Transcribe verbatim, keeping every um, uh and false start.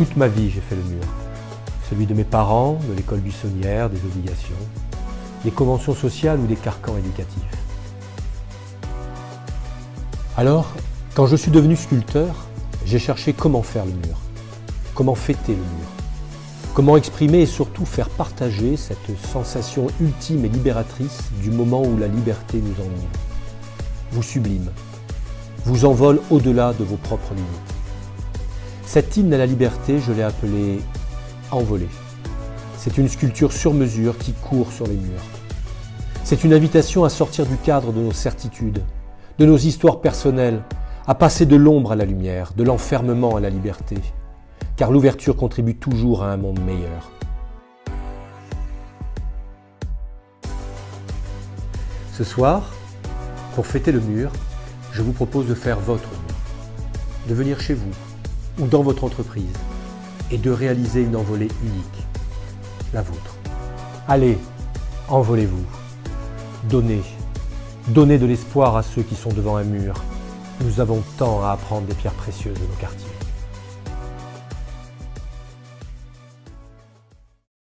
Toute ma vie, j'ai fait le mur. Celui de mes parents, de l'école buissonnière, des obligations, des conventions sociales ou des carcans éducatifs. Alors, quand je suis devenu sculpteur, j'ai cherché comment faire le mur, comment fêter le mur, comment exprimer et surtout faire partager cette sensation ultime et libératrice du moment où la liberté nous enivre, vous sublime, vous envole au-delà de vos propres limites. Cet hymne à la liberté, je l'ai appelé « Envolé ». C'est une sculpture sur mesure qui court sur les murs. C'est une invitation à sortir du cadre de nos certitudes, de nos histoires personnelles, à passer de l'ombre à la lumière, de l'enfermement à la liberté, car l'ouverture contribue toujours à un monde meilleur. Ce soir, pour fêter le mur, je vous propose de faire votre mur, de venir chez vous ou dans votre entreprise et de réaliser une envolée unique, la vôtre. Allez, envolez-vous, donnez, donnez de l'espoir à ceux qui sont devant un mur. Nous avons tant à apprendre des pierres précieuses de nos quartiers.